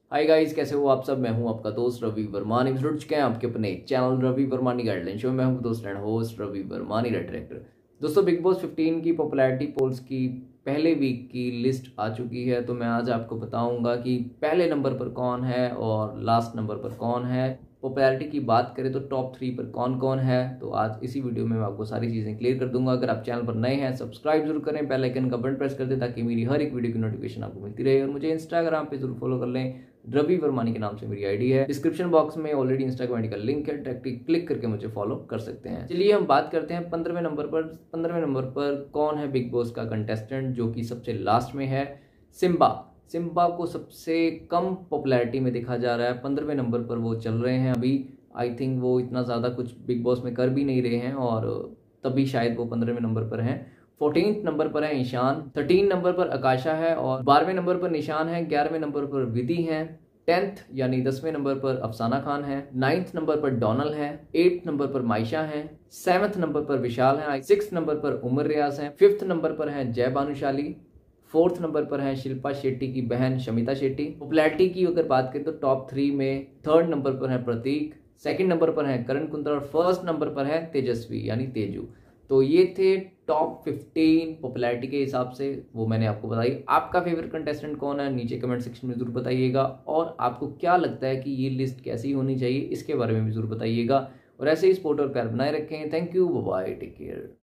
Hi guys, कैसे हो आप सब। मैं हूं आपका दोस्त रवि वर्मानी। जुड़ चुके हैं आपके अपने channel Ravi Varmani guideline show में। मैं हूं दोस्त and host Ravi Varmani director. दोस्तों, बिग बॉस 15 की पॉपुलैरिटी पोल्स की पहले वीक की लिस्ट आ चुकी है, तो मैं आज आपको बताऊंगा कि पहले नंबर पर कौन है और लास्ट नंबर पर कौन है। पॉपुलैरिटी की बात करें तो टॉप 3 पर कौन कौन है, तो आज इसी वीडियो में मैं आपको सारी चीज़ें क्लियर कर दूंगा। अगर आप चैनल पर नए हैं, सब्सक्राइब जरूर करें, बेल आइकन का बटन प्रेस कर दें ताकि मेरी हर एक वीडियो की नोटिफिकेशन आपको मिलती रहे। और मुझे इंस्टाग्राम पे जरूर फॉलो कर लें, रवि वर्मानी के नाम से मेरी आईडी है। डिस्क्रिप्शन बॉक्स में ऑलरेडी इंस्टाग्राम आईडी का लिंक है, डायरेक्टली क्लिक करके मुझे फॉलो कर सकते हैं। चलिए हम बात करते हैं 15वें नंबर पर। 15वें नंबर पर कौन है बिग बॉस का कंटेस्टेंट जो कि सबसे लास्ट में है? सिम्बा। सिम्बा को सबसे कम पॉपुलैरिटी में देखा जा रहा है। 15वें नंबर पर वो चल रहे हैं अभी। आई थिंक वो इतना ज़्यादा कुछ बिग बॉस में कर भी नहीं रहे हैं और तभी शायद वो 15वें नंबर पर हैं। 14th नंबर पर है ईशान, 13 नंबर पर आकाशा है और 12वें नंबर पर निशान है, 11वें नंबर पर विधि है, 10th यानी 10वें नंबर पर अफसाना खान है, 9th नंबर पर डोनल है, 8th नंबर पर मायशा है, 7th नंबर पर विशाल है, 6th नंबर पर उमर रियाज है, 5th नंबर पर है जय भानुशाली, 4th नंबर पर है शिल्पा शेट्टी की बहन शमिता शेट्टी। पॉपुलैरिटी की अगर बात करें तो टॉप 3 में 3rd नंबर पर है प्रतीक, 2nd नंबर पर है करण कुंद्रा और 1st नंबर पर है तेजस्वी यानी तेजू। तो ये थे टॉप 15 पॉपुलैरिटी के हिसाब से, वो मैंने आपको बताई। आपका फेवरेट कंटेस्टेंट कौन है नीचे कमेंट सेक्शन में जरूर बताइएगा, और आपको क्या लगता है कि ये लिस्ट कैसी होनी चाहिए इसके बारे में भी जरूर बताइएगा। और ऐसे ही सपोर्ट और प्यार बनाए रखें। Thank you, bye, take care.